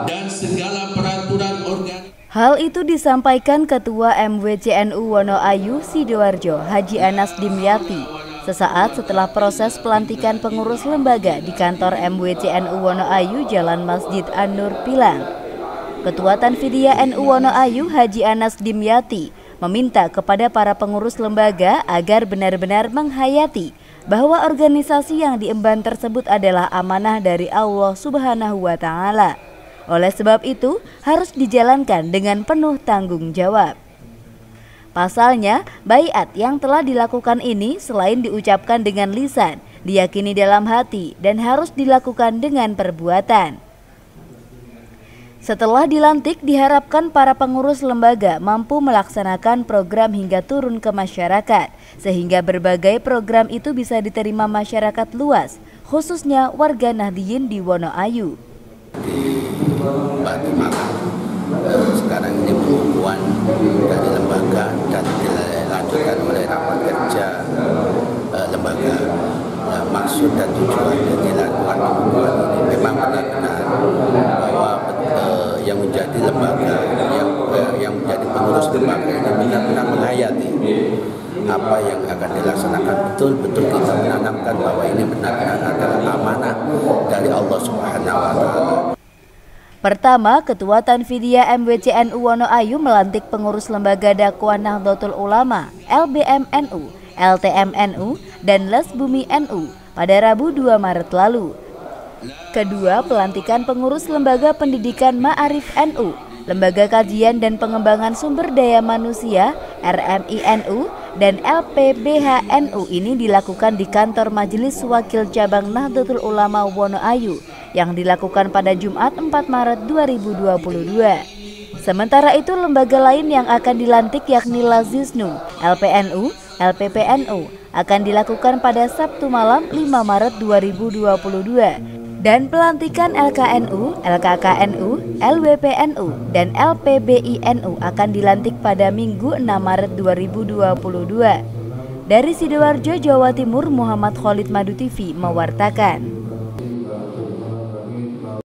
dan segala peraturan organisasi. Hal itu disampaikan Ketua MWCNU Wonoayu Sidoarjo Haji Anas Dimyati sesaat setelah proses pelantikan pengurus lembaga di kantor MWCNU Wonoayu Jalan Masjid An-Nur Pilang. Ketua Tanfidiyah NU Wonoayu Haji Anas Dimyati meminta kepada para pengurus lembaga agar benar-benar menghayati bahwa organisasi yang diemban tersebut adalah amanah dari Allah Subhanahu wa Ta'ala. Oleh sebab itu, harus dijalankan dengan penuh tanggung jawab. Pasalnya, baiat yang telah dilakukan ini selain diucapkan dengan lisan, diyakini dalam hati dan harus dilakukan dengan perbuatan. Setelah dilantik, diharapkan para pengurus lembaga mampu melaksanakan program hingga turun ke masyarakat, sehingga berbagai program itu bisa diterima masyarakat luas, khususnya warga Nahdliyin di Wonoayu. Di Batu Malang, sekarang ini pengukuhan dari lembaga dan dilanjutkan oleh rapat kerja lembaga. Maksud dan tujuan yang dilakukan pengukuhan ini memang benar-benar bahwa yang menjadi lembaga, yang menjadi pengurus lembaga ini benar-benar menghayati apa yang akan dilaksanakan. Betul-betul kita menanamkan bahwa ini benar-benar adalah amanah dari Allah Subhanahu wa Ta'ala. Pertama, Ketua Tanfidiyah MWCNU Wonoayu melantik pengurus lembaga dakwah Nahdlatul Ulama, LBM-NU, LTM-NU, dan Les Bumi NU pada Rabu 2 Maret lalu. Kedua, pelantikan pengurus lembaga pendidikan Ma'arif NU, Lembaga Kajian dan Pengembangan Sumber Daya Manusia RMI-NU, dan LPBH NU ini dilakukan di kantor Majelis Wakil Cabang Nahdlatul Ulama Wonoayu yang dilakukan pada Jumat 4 Maret 2022. Sementara itu, lembaga lain yang akan dilantik yakni Lazisnu, LPNU, LPPNU akan dilakukan pada Sabtu malam 5 Maret 2022. Dan pelantikan LKNU, LKKNU, LWPNU, dan LPBINU akan dilantik pada Minggu 6 Maret 2022. Dari Sidoarjo, Jawa Timur, Muhammad Khalid Madu TV mewartakan.